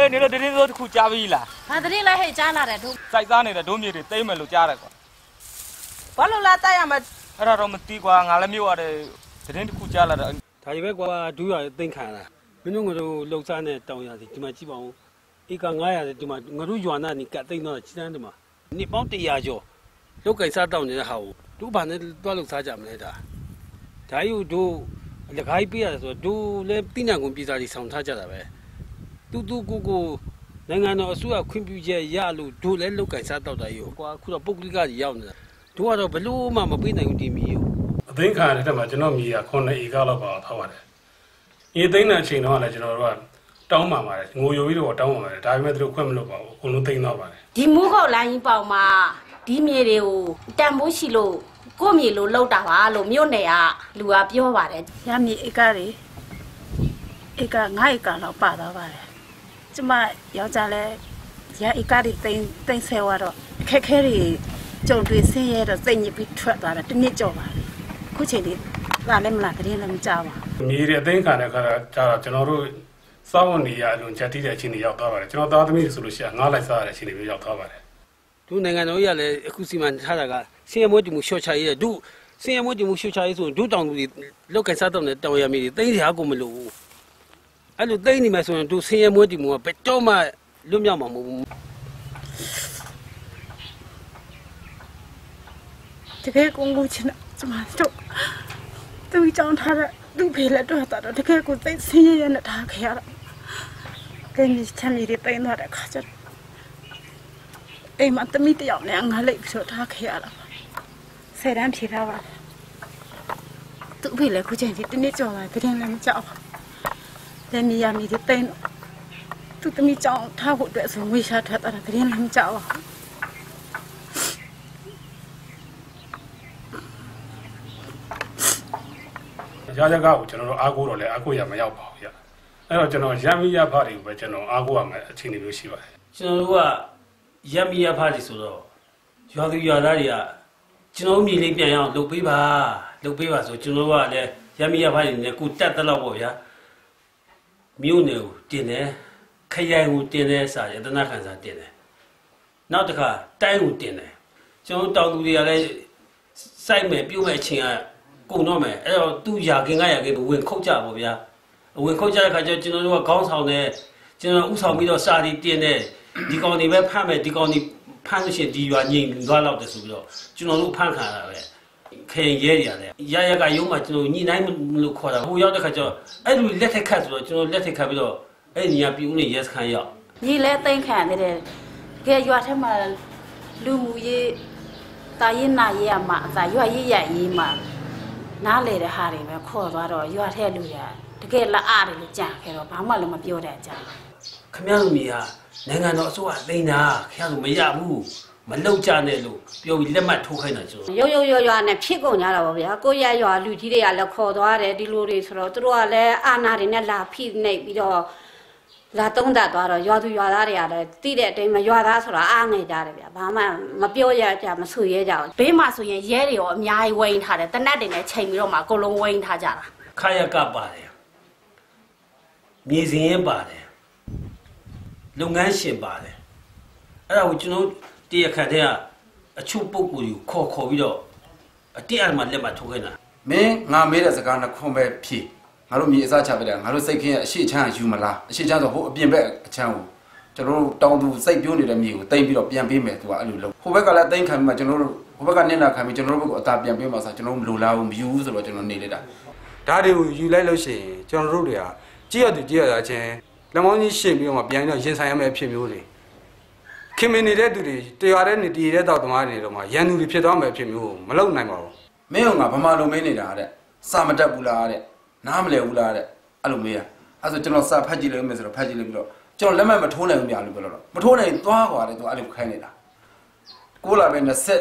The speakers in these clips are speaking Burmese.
你那这都苦加味了。 他这里来还加拿的都。 在家呢，都没得，对门路加了个。 把路拉带呀嘛。 那他们地瓜，俺那没话的，这人苦加了的。 他以为瓜主要等看了，反正我就老山呢，当下的就嘛基本上，一个俺呀就嘛，我都原来你干等到其他的嘛，你帮对呀就，都给啥当的好，都把那多路啥讲来的，还有都，那个比啊说都来顶两公比赛的上他家的呗，都个，人家那说要昆比节压路都来路给啥当的有，瓜看到不离家一样的，都话到不路嘛没那有地米有。 等看的嘛，就那米啊，可能一个老包他话的。一等那情况呢，就说当妈妈的，我有一个当妈妈的，大概都快没老包，可能等到吧的。 地木个蓝一包嘛，地面的哦，但不是咯，过面路老大话路没有那啊，路啊比较话的。 下面一个哩，一个俺一个老爸的话的，怎么要在嘞？也一个哩等生活了，开哩就对生意的生意比出来了，真的叫话。过去的，哪里么那个人能找啊？ 米的等看的个，家就那路3年呀，用家底下钱的要到吧的，就那到他们说了些，俺来啥的钱的要到吧的。 都那个那样嘞，古时嘛，他那个现在没就没小菜的，都现在没就没小菜的时候，都当的老干啥当的当下面的，等一下我们路，啊，就等你们说都现在没就没，别叫嘛，路面嘛没。 这个公共钱呢？怎么都讲他的都赔了多少的，这个我在生意人的他开了，跟你前面的对那的看着，哎嘛，都没得要两个嘞，说他开了，虽然赔他吧，都赔了，估计你真的叫了，肯定能叫，但你也没得对，都没叫他或者说为啥他的肯定能叫啊。 家家家户ကျွန်တော်တို့အားကိုးတော့လေအားကိုးရမရောက်ပါဘူးဗျအဲ့တော့ကျွန်တော်ရမ်းမီးရဖားတွေကိုပဲကျွန်တော်အားကိုးရမယ်အချိန်တွေမျိုးရှိပါတယ်ကျွန်တော်တို့ကရမ်းမီးရဖားတွေဆိုတော့ရွာသူရွာသားတွေကကျွန်တော်မြေလေးပြန်ရအောင်လုပ်ပေးပါဆိုကျွန်တော်တို့ကလည်းရမ်းမီးရဖားတွေနဲ့ကိုတက်တက်တော့ပေါ့ဗျာမြို့နယ်ကိုတင်တယ်ခရိုင်ကိုတင်တယ်စာရတနာခံစာတင်တယ်နောက်တစ်ခါတိုင်းကိုတင်တယ်ကျွန်တော်တောင်သူတွေကလည်းစိုက်မယ်ပြုတ်မယ်အချိန်ကကုန်တော့မယ်အဲ့တော့သူရာခင်ကဝင်ခုတ်ကြပါဗျာဝင်ခုတ်ကြတဲ့ခါကျကျွန်တော်တို့ကခေါင်းဆောင်တယ်ကျွန်တော်ဥဆောင်ပြီးတော့စာတီတင်တယ်ဒီကောင်တွေပဲဖမ်းမယ်ဒီကောင်တွေဖမ်းလို့ရှိရင်ဒီရွာငြိမ်သွားတော့တယ်ဆိုပြီးတော့ကျွန်တော်တို့ဖမ်းခံရတာပဲခင်ရဲတွေရတယ်ရကရုံးမှာကျွန်တော်ညှိနှိုင်းလို့ခေါ်တာဟိုရောက်တဲ့ခါကျအဲ့လိုလက်ထက်ခတ်ဆိုတော့ကျွန်တော်လက်ထက်ခတ်ပြီးတော့အဲ့ညီကပြူးနေရဲစခန်းရောက်ညီလဲသိမ်းခံတယ်ကဲရွာထဲမှာလူမှုရေးတာရင်နာရေးရမှာအသာရွာရေးရရေးမှာနားလေတဲ့ဟာတွေပဲခေါ်သွားတော့ရွာထဲလူရတကယ်လက်အားတယ်လို့ကြာခဲ့တော့ဘာမှလည်းမပြောတဲ့အကြောင်းခမရလူမီဟာနိုင်ငံတော်အစိုးရသိမ်းတာခင်ဗျားတို့မရဘူးမလောက်ကြနဲ့လို့ပြောပြီးလက်မှတ်ထိုးခိုင်းတာကျွန်တော်ရွာနဲ့ဖြစ်ကုန်ကြတာပါဗျာကိုရရွာလူကြီးတွေကလည်းခေါ်သွားတယ်ဒီလိုတွေဆိုတော့သူတို့ကလည်းအာနာတွေနဲ့လာဖိနေပြီးတော့လာတုံးတက်သွားတော့ရွာသူရွာသားတွေကလည်းတိတဲ့အတိုင်းမှာရွာသားဆိုတာအားငယ်ကြတယ်ဗျာဘာမှမပြောရကြမဆူရဲကြဘူးဘေးမှာဆိုရင်ရဲတွေရောအများကြီးဝိန်းထားတယ်တနတ်တွေနဲ့ချိန်ပြီးတော့မှအကုန်လုံးဝိန်းထားကြတာခရကပါတယ်မြေစင်းရင်ပါတယ်လုပ်ငန်းရှင်ပါတယ်အဲ့ဒါကိုကျွန်တော်တရားခံတဲ့အချို့ပုံကိုယ်ကိုခေါ်ပြီးတော့အတိအမှလက်မှတ်ထိုးခိုင်းတာမင်းငါမေးတဲ့စကားနှခွန်းပဲဖြေငါတို့မြေအစားချပေးတယ်ငါတို့စိတ်ခင်းရဲ့အရှိချမ်းယူမလားအရှိချမ်းဆိုဟိုအပြင်ဘက်အချမ်းကိုကျွန်တော်တို့တောင်းသူစိတ်ပြိုးနေတဲ့မြေကိုတိမ့်ပြီးတော့ပြန်ပေးမယ်သူကအဲ့လိုလုပ်ဟိုဘက်ကလည်းတိမ့်ခံပြီးမှကျွန်တော်တို့ဟိုဘက်ကနင့်နာခံပြီးကျွန်တော်တို့ဘက်ကိုအသာပြန်ပေးမှဆိုကျွန်တော်တို့မလိုလားဘူးမယူဘူးဆိုတော့ကျွန်တော်နေလိုက်တာဒါတွေကိုယူလိုက်လို့ရှိရင်ကျွန်တော်တို့တွေကကြည့်ရတာချင်းလက်မောင်းကြီးရှင်းပြီးတော့မှပြန်တော့ရင်ဆိုင်ရမယ့်အဖြစ်မျိုးတွေခင်မင်းနေတဲ့သူတွေတရားတဲ့နေတည်တဲ့တောက်သမားတွေတော့မှရန်သူတွေဖြစ်သွားမယ်အဖြစ်မျိုးမလုပ်နိုင်ပါဘူးမင်းကဗမာလိုမင်းနေတာတဲ့စာမတက်ဘူးလားတဲ့နားမလည်ဘူးလားတဲ့အဲ့လိုမေးရအဲ့ဆိုကျွန်တော်စာဖတ်ကြည့်လိုက်မယ်ဆိုတော့ဖတ်ကြည့်လိုက်ပြီးတော့ကျွန်တော်လက်မှတ်မထိုးနိုင်ဘူးများလို့ပြောတော့မထိုးနိုင်သွားကွာတဲ့သူအဲ့လိုခိုင်းနေတာ6 လပဲ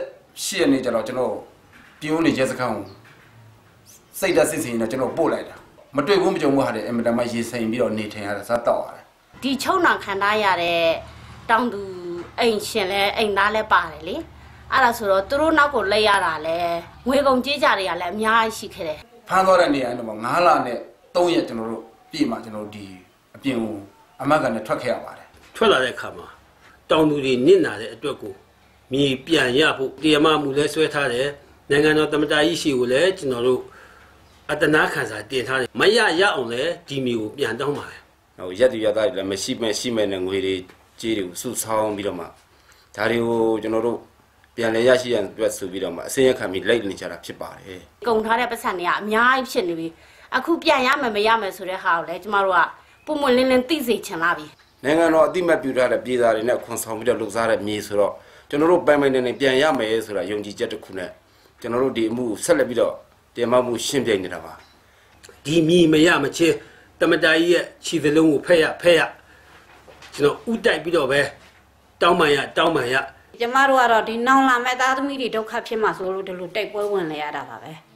28ရက်နေ့ကျတော့ကျွန်တော်ပြိုးနေရဲစခန်းကိုစိတ်ဓာတ်စစ်စင်နေကျွန်တော်ပို့လိုက်တာမတွေ့ဘူးမကြုံဘူးဟာတဲ့အင်မတန်မှရေဆိုင်ပြီးတော့နေထိုင်ရတာစားတောက်ရတယ်ဒီချုံနာခံထားရတဲ့တောင်သူအိမ်ရှင်လဲအိမ်သားလဲပါတယ်လေအဲ့ဒါဆိုတော့သူတို့နောက်ကိုလဲရတာလဲငွေကုန်ကြေးကြတွေကလည်းအများကြီးရှိခဲ့တယ်ဖမ်းသွားတဲ့နေရာတော့9 လနဲ့3 ရက်ကျွန်တော်တို့ပြည်မှာကျွန်တော်ဒီအပြင်ကိုအမတ်ကနေထွက်ခဲ့ရပါတယ်ထွက်လာတဲ့အခါမှာတောင်သူတွေနစ်နာတဲ့အတွက်ကိုမြေပြန်ရဖို့တရားမမှုလဲဆွဲထားတယ်နိုင်ငံတော်သမ္မတကြီးရှိကိုလည်းကျွန်တော်တို့အတနာခံစာတင်ထားတယ်မရအောင်လဲဒီမြေကိုပြန်တောင်းပါတယ်ဟိုရက်သူရသားတွေလည်းမရှိမဲ့နဲ့ငွေတွေကြေးတွေကိုစုဆောင်းပြီးတော့မှဒါတွေကိုကျွန်တော်တို့ပြန်လဲရရှိရန်အတွက်ဆိုပြီးတော့မှအစင်းရခံပြီးလိုက်နေကြတာဖြစ်ပါတယ်ကုန်ထားတဲ့ပတ်စံတွေကအများကြီးဖြစ်နေပြီအခုပြန်ရမယ်မရမယ်ဆိုတဲ့ဟာကိုလည်းကျမတို့ကပုံမလင်းလင်းသိစေချင်လာပြီနိုင်ငံတော်အတိမတ်ပြုထားတဲ့ပြည်သားတွေနဲ့ခွန်ဆောင်ပြီးတော့လှုပ်ရှားတဲ့မြေဆိုတော့ကျွန်တော်တို့ပိုင်ပိုင်နေပြန်ရမယ်ဆိုတာယုံကြည်ချက်တစ်ခုနဲ့ကျွန်တော်တို့ဒီအမှုဆက်လက်ပြီးတော့တင်မမှုရှင်းပြနေတာပါဒီမြေမရမချင်းတမတာကြီးရဲ့ခြေစလုံးကိုဖက်ရကျွန်တော်ဥတိုက်ပြီးတော့ပဲတောင်းပန်ရကျမတို့ကတော့ဒီနောင်လာမဲ့သားသမီးတွေဒုက္ခဖြစ်မှာဆိုလို့ဒီလိုတိုက်ပွဲဝင်လေရတာပါပဲ